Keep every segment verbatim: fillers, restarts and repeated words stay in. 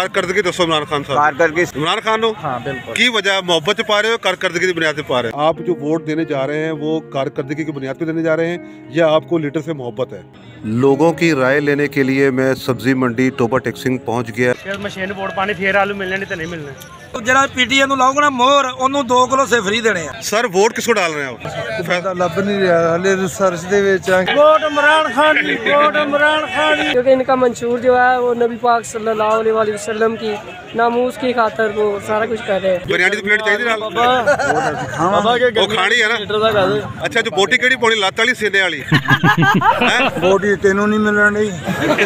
कारकर्दगी दसो इमरान खान साहब। कारकर्दगी इमरान खान नो हाँ बिल्कुल की वजह मोहब्बत पा रहे हो कारकर्दगी की बुनियाद पे पा रहे हो? आप जो वोट देने जा रहे हैं वो कारकर्दगी की बुनियाद पे देने जा रहे हैं या आपको लीडर से मोहब्बत है? लोगों की राय लेने के लिए मैं सब्जी मंडी टोबा टेक्सिंग पहुंच गया। मशीन वोट पाने फिर आलू मिलने नहीं तो नहीं मिलने। ਜਿਹੜਾ ਪੀਟੀਏ ਨੂੰ ਲਾਊਗਾ ਨਾ ਮੋਹਰ ਉਹਨੂੰ ਦੋ ਕਿਲੋ ਸੇ ਫ੍ਰੀ ਦੇਣੇ ਆ। सर वोट किसको डाल रहे हैं आप? फायदा ਲੱਭ नहीं रहा हाले रिसर्च ਦੇ ਵਿੱਚ वोट इमरान खान की, वोट इमरान खान की। क्योंकि इनका मंशूर जो है वो नबी पाक सल्लल्लाहु अलैहि वसल्लम की नामूस की खातर वो सारा कुछ कर रहे हैं। बिरयानी की प्लेट चाहिए ना वो खानी है ना। अच्छा जो बोटी केड़ी पानी लात वाली सीने वाली ਬੋਡੀ ਤੈਨੂੰ ਨਹੀਂ ਮਿਲਣ ਨਹੀਂ।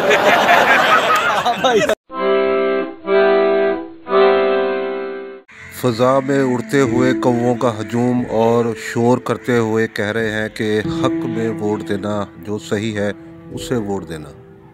फ़ज़ा में उड़ते हुए कौवों का हजूम और शोर करते हुए कह रहे हैं कि हक में वोट देना, जो सही है उसे वोट देना।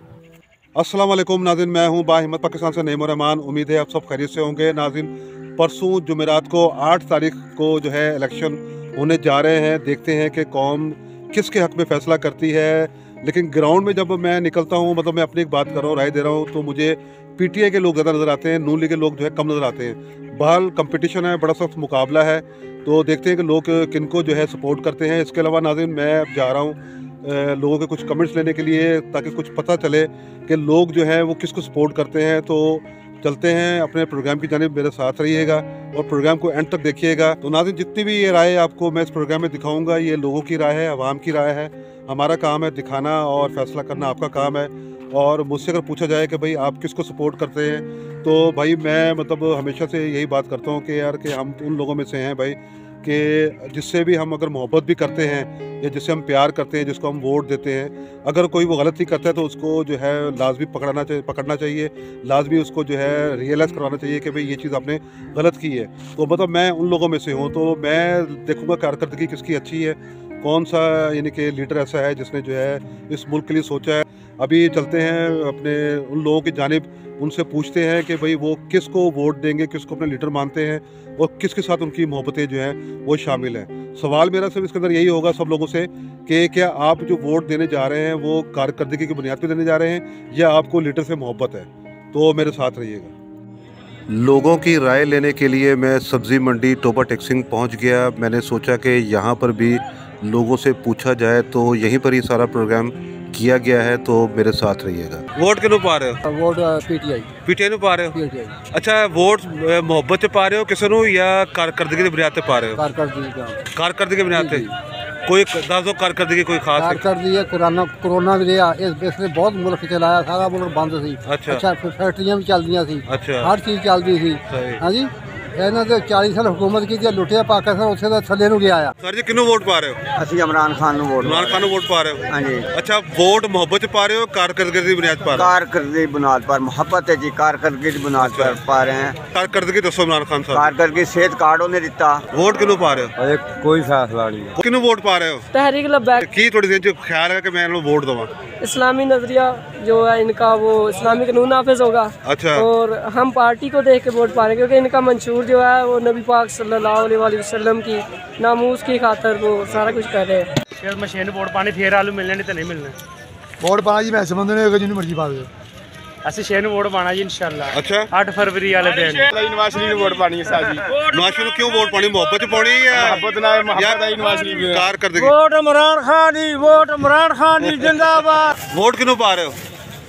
अस्सलाम वालेकुम नाज़रीन, मैं हूं बाहिम्मत पाकिस्तान से नईम रहमान। उम्मीद है आप सब खैरियत से होंगे। नाज़रीन, परसों जुमेरात को आठ तारीख को जो है इलेक्शन होने जा रहे हैं। देखते हैं कि कौम किसके हक में फ़ैसला करती है। लेकिन ग्राउंड में जब मैं निकलता हूँ, मतलब मैं अपनी एक बात कर रहा हूँ, राय दे रहा हूँ, तो मुझे पीटीआई के लोग ज़्यादा नज़र आते हैं, नून लीग के लोग जो है कम नज़र आते हैं। बहरहाल कंपटीशन है, बड़ा सख्त मुकाबला है, तो देखते हैं कि लोग किनको जो है सपोर्ट करते हैं। इसके अलावा नाज़रीन मैं अब जा रहा हूँ लोगों के कुछ कमेंट्स लेने के लिए, ताकि कुछ पता चले कि लोग जो है वो किसको सपोर्ट करते हैं। तो चलते हैं अपने प्रोग्राम की जानिब, मेरे साथ रहिएगा और प्रोग्राम को एंड तक देखिएगा। तो नाज़रीन जितनी भी ये राय आपको मैं इस प्रोग्राम में दिखाऊंगा, ये लोगों की राय है, आवाम की राय है। हमारा काम है दिखाना और फैसला करना आपका काम है। और मुझसे अगर पूछा जाए कि भाई आप किसको सपोर्ट करते हैं, तो भाई मैं मतलब हमेशा से यही बात करता हूँ कि यार कि हम उन लोगों में से हैं भाई कि जिससे भी हम अगर मोहब्बत भी करते हैं या जिससे हम प्यार करते हैं, जिसको हम वोट देते हैं, अगर कोई वो गलती करता है तो उसको जो है लाजमी पकड़ना चाहिए पकड़ना चाहिए लाजमी उसको जो है रियलाइज़ करवाना चाहिए कि भाई ये चीज़ आपने गलत की है। तो मतलब मैं उन लोगों में से हूँ, तो मैं देखूँगा कारकर्दगी किसकी अच्छी है, कौन सा यानी कि लीडर ऐसा है जिसने जो है इस मुल्क के लिए सोचा है। अभी चलते हैं अपने उन लोगों की जानिब, उनसे पूछते हैं कि भाई वो किसको वोट देंगे, किसको अपने लीडर मानते हैं और किसके साथ उनकी मोहब्बतें जो हैं वो शामिल हैं। सवाल मेरा सिर्फ इसके अंदर यही होगा सब लोगों से कि क्या आप जो वोट देने जा रहे हैं वो कारकर्दगी की बुनियाद पर देने जा रहे हैं या आपको लीडर से मोहब्बत है? तो मेरे साथ रहिएगा। लोगों की राय लेने के लिए मैं सब्ज़ी मंडी टोबा टेक्सिंग पहुँच गया। मैंने सोचा कि यहाँ पर भी लोगों से पूछा जाए, तो यहीं पर ही सारा प्रोग्राम किया गया है, तो मेरे साथ रहिएगा। वोट किन्हों पा रहे हो? वोट पीटीआई पीटीआई ਨੂੰ ਪਾ ਰਹੇ ਹੋ? पीटीआई। अच्छा वोट मोहब्बत से पा रहे हो ਕਿਸੇ ਨੂੰ या कारकर्दगी की बुनियाद पे पा रहे हो? कारकर्दगी का कारकर्दगी की बुनियाद पे कोई दस दो कारकर्दगी कोई खास है? कारकर्दगी है कोरोना कोरोना भी रहा, इस इसने बहुत मुल्क चलाया, सारा मुल्क बंद सी। अच्छा अच्छा फैक्ट्रियां भी चलदियां सी, अच्छा हर चीज़ चलती सी। हाँ जी, ਇਹਨਾਂ ਦੇ ਚਾਲੀ ਸਾਲ हुकूमत की थी, लुटिया पाकिस्तान ਉੱਥੇ ਦਾ ਥੱਲੇ ਨੂੰ ਗਿਆ ਆ। सर जी किन्हों वोट पा रहे हो? ਅਸੀਂ ਇਮਰਾਨ ਖਾਨ ਨੂੰ ਵੋਟ इमरान खान ਨੂੰ वोट पा रहे हो? हाँ जी। अच्छा वोट मोहब्बत से पा रहे हो कारकर्दगी की बुनियाद पा रहे हो? कारकर्दगी बुनियाद पर मोहब्बत है जी, कारकर्दगी की बुनियाद पर पा रहे हैं। कारकर्दगी दसो इमरान खान साहब। कारकर्दगी सेहत कार्ड उन्हें दिता। वोट किन्हों पा रहे हो? कोई फैसला नहीं। किन्हों वोट पा रहे हो? तहरीक लब्बैक की थोड़ी देर ख्याल है कि मैं इन्हों वोट दूँ? इस्लामी नजरिया जो है इनका वो इस्लामी कानून नाफिज होगा। अच्छा। और हम पार्टी को देख के वोट पा रहे हैं, क्योंकि इनका मंशूर जो है वो नबी पाक सल्लल्लाहु अलैहि वसल्लम की नामूस की खातर वो सारा कुछ कर रहे हैं। मशीन वोट पाने फिर आलू मिलने नहीं तो नहीं मिलने। वोट पाना जी मैं संबंध नहीं होगा, जिन्हें मर्जी पा दो। ਅਸੀਂ ਛੇ ਨੂੰ ਵੋਟ ਪਾਣਾ ਜੀ ਇਨਸ਼ਾਅੱਲਾ। अच्छा ਅੱਠ ਫਰਵਰੀ ਵਾਲੇ ਦਿਨ ਨਵਾਜ਼ ਸ਼ਰੀਫ ਨੂੰ ਵੋਟ ਪਾਣੀ ਹੈ ਸਾਜੀ। नवाज शरीफ क्यों वोट पानी, मोहब्बत से पानी या ਮੁਹੱਬਤ ਨਾਲ ਮੁਹੱਬਤ ਹੈ ਨਵਾਜ਼ ਸ਼ਰੀਫ ਦੀ। कारकर्दगी? वोट इमरान खान की, वोट इमरान खान की जिंदाबाद। वोट किन्हों पा रहे हो?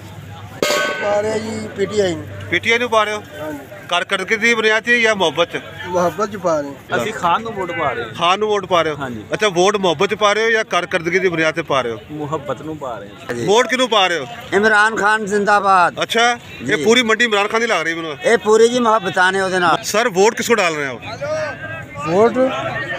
पा रहे जी पीटीआई। पीटीआई ਨੂੰ ਪਾ ਰਹੇ ਹੋ? कारकर्दगी ਦੀ बुनियाद ਤੇ ਜਾਂ ਮੁਹੱਬਤ ਚ? मोहब्बत च पा रहे। ਅਸੀਂ ਖਾਨ ਨੂੰ ਵੋਟ ਪਾ ਰਹੇ ਹਾਂ। ਖਾਨ ਨੂੰ ਵੋਟ ਪਾ ਰਹੇ ਹੋ? ਹਾਂਜੀ। ਅੱਛਾ ਵੋਟ ਮੁਹੱਬਤ ਚ ਪਾ ਰਹੇ ਹੋ ਜਾਂ कारकर्दगी ਦੀ बुनियाद ਤੇ ਪਾ ਰਹੇ ਹੋ? ਮੁਹੱਬਤ ਨੂੰ ਪਾ ਰਹੇ ਹਾਂ। वोट किन्हों पा रहे हो? ਇਮਰਾਨ ਖਾਨ जिंदाबाद। अच्छा ये पूरी मंडी इमरान खान की लग रही है ਮੈਨੂੰ। ਇਹ ਪੂਰੀ ਜੀ ਮੁਹੱਬਤਾਂ ਨੇ ਉਹਦੇ ਨਾਲ। सर वोट किसको डाल रहे हो? वोट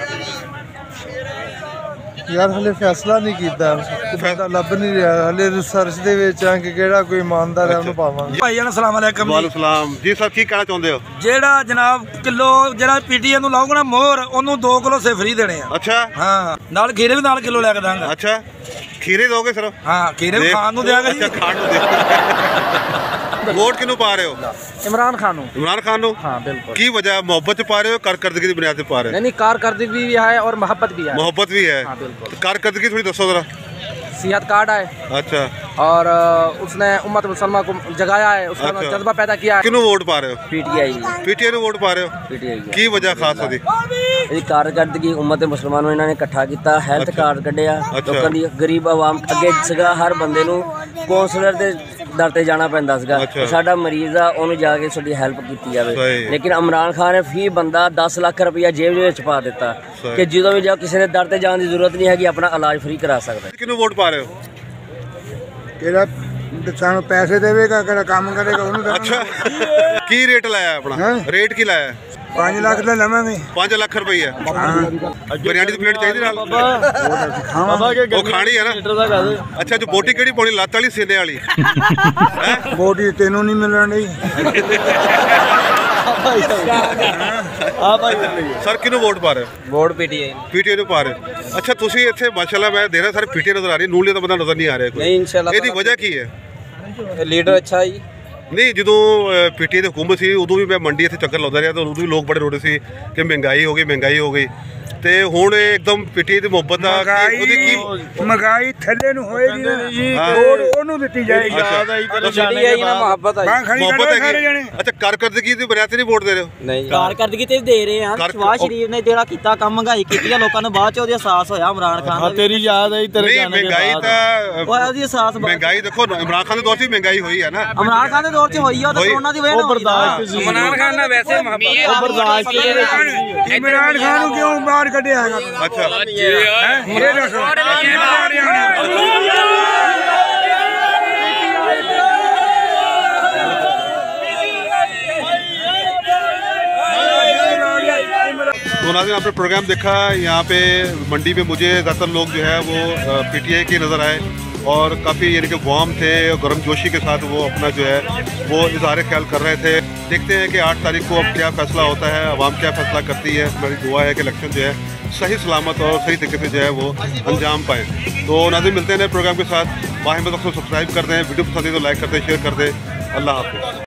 यार हले फैसला नहीं किया, फायदा ਲੱਭ नहीं रहा, हले रिसर्च ਦੇ ਵਿੱਚ ਆ ਕਿ ਕਿਹੜਾ ਕੋਈ ਇਮਾਨਦਾਰ ਹੈ ਉਹਨੂੰ ਪਾਵਾਂਗੇ। ਭਾਈ ਜਾਨ ਅਸਲਾਮ ਅਲੈਕਮ ਵਾਲੇਕੁਮ ਸਲਾਮ ਜੀ। ਸਰ ਕੀ ਕਹਿਣਾ ਚਾਹੁੰਦੇ ਹੋ? ਜਿਹੜਾ ਜਨਾਬ ਕਿਲੋ ਜਿਹੜਾ ਪੀਟੀਏ ਨੂੰ ਲਾਊਗਾ ਨਾ ਮੋਹਰ ਉਹਨੂੰ ਦੋ ਕਿਲੋ ਸੇ ਫ੍ਰੀ ਦੇਣੇ ਆ। अच्छा ਹਾਂ ਨਾਲ ਖੀਰੇ ਵੀ ਨਾਲ ਕਿਲੋ ਲੈ ਕੇ ਦਾਂਗਾ। अच्छा खीरे दोगे सिर्फ? ਹਾਂ ਖੀਰੇ ਵੀ ਖਾਣ ਨੂੰ ਦਿਆਂਗਾ ਜੀ। अच्छा खान ਨੂੰ ਦੇ। वोट किन्हों पा रहे हो? इमरान खान इमरान खान नो? हाँ बिल्कुल। की वजह मोहब्बत से पा रहे हो कारकर्दगी की बुनियाद पे पा रहे हो? नहीं कारकर्दगी भी है और मोहब्बत भी है। मोहब्बत भी है। हाँ बिल्कुल। कारकर्दगी थोड़ी दसो जरा। सेहत कार्ड है अच्छा, और अ, उसने उम्मत मुसलमान को जगाया है, उसने अच्छा। जज्बा पैदा किया है। किन्नू वोट पा रहे हो? पीटीआई पीटीआई ਨੂੰ ਵੋਟ ਪਾ ਰਹੇ ਹੋ? ਪੀਟੀਆਈ ਕੀ ਵਜ੍ਹਾ ਖਾਸ ਉਹਦੀ? ਇਹ ਕਾਰਗਰਦਗੀ ਉਮਤ ਮੁਸਲਮਾਨ ਨੂੰ ਇਹਨਾਂ ਨੇ ਇਕੱਠਾ ਕੀਤਾ, ਹੈਲਥ ਅੱਛਾ। ਕਾਰਡ ਕੱਢਿਆ, ਅੱਛਾ। ਲੋਕਾਂ ਦੀ ਗਰੀਬ ਆਵਾਮ ਅੱਗੇ ਸੀਗਾ, ਹਰ ਬੰਦੇ ਨੂੰ ਕੌਂਸਲਰ ਦੇ ਦਰ ਤੇ ਜਾਣਾ ਪੈਂਦਾ ਸੀਗਾ, ਅੱਛਾ। ਸਾਡਾ ਮਰੀਜ਼ ਆ ਉਹਨੂੰ ਜਾ ਕੇ ਸਾਡੀ ਹੈਲਪ ਕੀਤੀ ਜਾਵੇ। ਸਹੀ। ਲੇਕਿਨ ਇਮਰਾਨ ਖਾਨ ਨੇ ਫੀ ਬੰਦਾ ਦਸ ਲੱਖ ਰੁਪਇਆ ਜੇਬ ਦੇ ਵਿੱਚ ਪਾ ਦਿੱਤਾ ਸਹੀ। ਕਿ ਜਦੋਂ ਵੀ ਜਾ ਕਿਸੇ ਦੇ ਦਰ ਤੇ ਜਾਣ ਦੀ ਜ਼ਰੂਰਤ ਨਹੀਂ ਹੈਗੀ, ਆਪਣਾ ਇਲਾਜ ਫ੍ਰੀ ਕਰਾ ਸਕਦਾ। ਕਿਹਨੂੰ ਵੋਟ ਪਾ ਰਹੇ ਹੋ? ਕਿਹੜਾ ਸਾਨੂੰ ਪੈਸੇ ਦੇਵੇਗਾ, ਕਿਹੜਾ ਕੰਮ ਕਰੇਗਾ ਉਹਨੂੰ ਅੱਛਾ, ਕੀ ਰੇਟ ਲਾਇਆ ਆਪਣਾ? ਰੇਟ ਕੀ ਲਾਇਆ? ਪੰਜ ਲੱਖ ਦਾ ਲਵਾਂਗੇ। ਪੰਜ ਲੱਖ ਰੁਪਈਆ। ਬਿਰਿਆਨੀ ਦੀ ਪਲੇਟ ਚਾਹੀਦੀ ਨਾਲ? ਬਾਬਾ ਉਹ ਖਾਣੀ ਹੈ ਨਾ? ਅੱਛਾ, ਜੋ ਬੋਟੀ ਕਿਹੜੀ ਪਾਉਣੀ, ਲੱਤ ਵਾਲੀ ਸੀਨੇ ਵਾਲੀ? ਬੋਡੀ ਤੈਨੂੰ ਨਹੀਂ ਮਿਲਣ ਡਈ। ਸਰ ਕਿਹਨੂੰ ਵੋਟ ਪਾ ਰਹੇ ਹੋ? ਵੋਟ ਪੀਟੀਆਈ ਪੀਟੀਆਈ ਨੂੰ ਪਾ ਰਹੇ ਹੋ। ਅੱਛਾ, ਤੁਸੀਂ ਇੱਥੇ ਮਾਸ਼ਾਅੱਲਾ ਮੈਂ ਦੇ ਰਿਹਾ ਸਾਰੇ ਪੀਟੀਆਈ ਨਜ਼ਰ ਆ ਰਹੀ, ਨੂਲੀਆ ਦਾ ਬੰਦਾ ਨਜ਼ਰ ਨਹੀਂ ਆ ਰਿਹਾ ਕੋਈ। ਨਹੀਂ ਇਨਸ਼ਾਅੱਲਾ ਇਹਦੀ ਵਜ੍ਹਾ ਕੀ ਹੈ? ਲੀਡਰ ਅੱਛਾ ਜੀ। ਨਹੀਂ, ਜਦੋਂ ਪੀਟੀਆਈ ਦੀ ਹੁਕੂਮਤ ਸੀ ਉਦੋਂ ਵੀ ਮੈਂ ਮੰਡੀ ਇੱਥੇ ਚੱਕਰ ਲਾਉਂਦਾ ਰਿਹਾ, ਤਾਂ ਉਦੋਂ ਵੀ ਲੋਕ ਬੜੇ ਰੋੜੇ ਸੀ ਕਿ ਮਹਿੰਗਾਈ ਹੋ ਗਈ ਮਹਿੰਗਾਈ ਹੋ ਗਈ, ਤੇ ਹੁਣ ਇੱਕਦਮ ਪੀਟੀਆਈ ਦੀ ਮੁਹੱਬਤ ਦਾ ਉਹਦੀ ਕੀ ਮਹਿੰਗਾਈ ਥੱਲੇ ਨੂੰ ਹੋਏਗੀ ਨਾ, ਹਾਂ। ਵੋਟ ਉਹਨੂੰ ਦਿੱਤੀ ਜਾਏਗੀ। ਪੀਟੀਆਈ ਨਾਲ ਮੁਹੱਬਤ ਬਾਂਹ ਖੜੀ ਮੁਹੱਬਤ ਕਰੋ ਹੈ ਸਾਰੇ ਕਿ ਜਣੇ। ਅੱਛਾ, ਕਾਰਕਰਦਗੀ ਦੀ ਬੁਨਿਆਦ ਤੇ ਨਹੀਂ ਵੋਟ ਦੇ ਰਹੇ ਹੋ? ਨਹੀਂ ਕਾਰਕਰਦਗੀ ਤੇ ਦੇ ਰਹੇ ਆ। ਕਰ- ਸ਼ਵਾਜ਼ ਸ਼ਰੀਫ ਨੇ ਜਿਹੜਾ ਕੀਤਾ ਕੰਮ, ਮਹਿੰਗਾਈ ਕੀਤੀ ਆ ਲੋਕਾਂ ਨੂੰ, ਬਾਅਦ ਚ ਉਹਦੀ ਅਹਿਸਾਸ ਹੋਇਆ ਇਮਰਾਨ ਖਾਨ ਦਾ। ਤੇਰੀ ਯਾਦ ਆਈ ਤੇਰੇ ਨਹੀਂ, ਜਾਣੇ ਦੇ ਮਹਿੰਗਾਈ ਬਾਅਦ। ਤਾਂ ਉਹ ਉਹਦੀ ਅਹਿਸਾਸ ਬਾਅਦ- ਮਹਿੰਗਾਈ ਦੇਖੋ ਇਮਰਾਨ ਖਾਨ ਦੇ ਦੌਰ 'ਚ ਵੀ ਮਹਿੰਗਾਈ ਹੋਈ ਹੈ ਨਾ। ਇਮਰਾਨ ਖਾਨ ਦੇ ਦੌਰ 'ਚ ਹੋਈ ਆ, ਉਹ ਤਾਂ ਹੋਈ। ਕਰੋਨਾ ਦੀ ਵਜ੍ਹਾ ਉਹ ਨਾਲ ਹੋਈ ਨਾ। ਬਰਦਾਸ਼ਤ ਸੀ। ਇਮਰਾਨ ਖਾਨ ਨਾਲ ਵੈਸੇ ਮੁਹੱਬਤ ਉਹ ਬਰਦਾਸ਼ਤ ਇਮਰਾਨ ਖਾਨ ਨੂੰ ਕਿਉਂ ਬਾਹਰ ਕੱਢਿਆ ਹੈਗਾ? ਅੱਛਾ, ਇਹ ਦੱਸੋ। तो नाज़रीन, आपने प्रोग्राम देखा। यहाँ पे मंडी में मुझे ज़्यादातर लोग जो है वो पीटीआई के नज़र आए और काफ़ी यानी कि वार्म थे और गर्मजोशी के साथ वो अपना जो है वो इज़हार ख्याल कर रहे थे। देखते हैं कि आठ तारीख को अब क्या फ़ैसला होता है, अवाम क्या फ़ैसला करती है। मेरी दुआ है कि इलेक्शन जो है सही सलामत और सही तरीके से जो है वो अंजाम पाएँ। तो नाज़रीन, मिलते हैं नए प्रोग्राम के साथ। बाहिम्मत को सब्सक्राइब कर दें, वीडियो पसंद है तो लाइक कर दें, शेयर कर दें। अल्लाह हाफ़िज़।